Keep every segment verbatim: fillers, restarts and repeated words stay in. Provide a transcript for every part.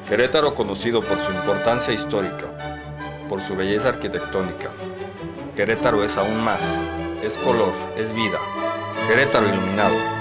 Querétaro, conocido por su importancia histórica, por su belleza arquitectónica. Querétaro es aún más, es color, es vida. Querétaro iluminado.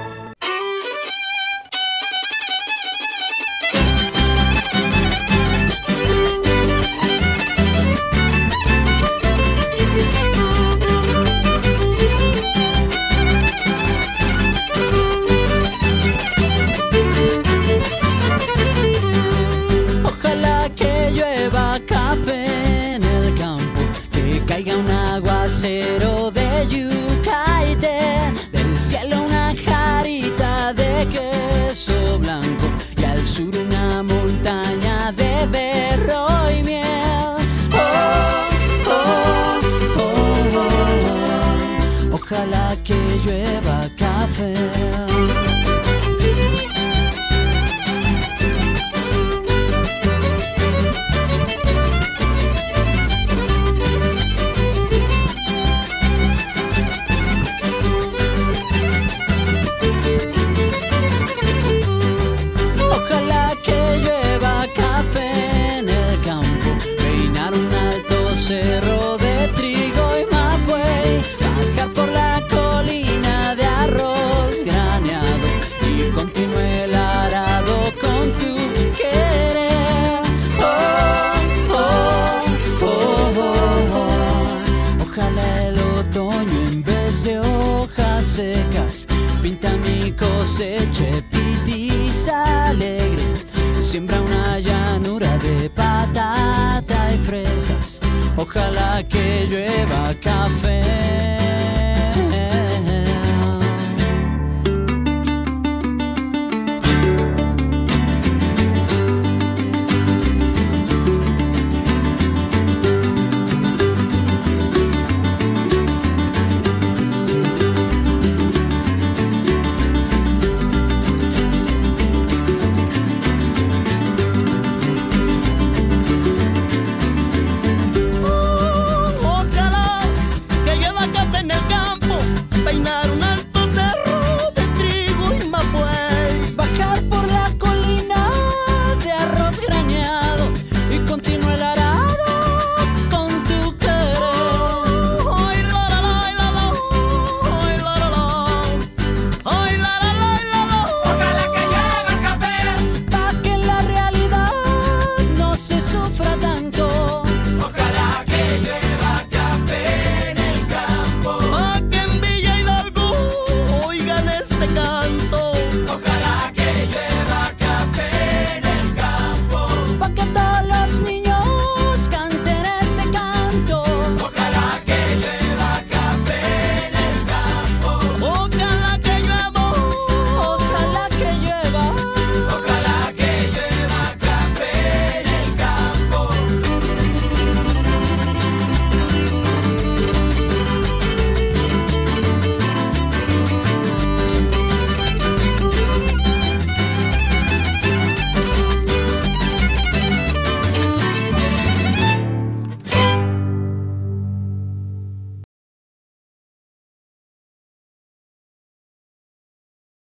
Café en el campo, que caiga un aguacero de yuca y té, del cielo una jarita de queso blanco y al sur una montaña de berro y miel. Oh, oh, oh, oh, oh. Ojalá que llueva café. Cerro de trigo y mapuey, bajar por la colina de arroz graneado y continúe el arado con tu querer. Oh, oh, oh, oh, oh. Ojalá el otoño en vez de hojas secas pinta mi cosecha pitiza alegre, siembra una llanura de patata y fresas. Ojalá que llueva café.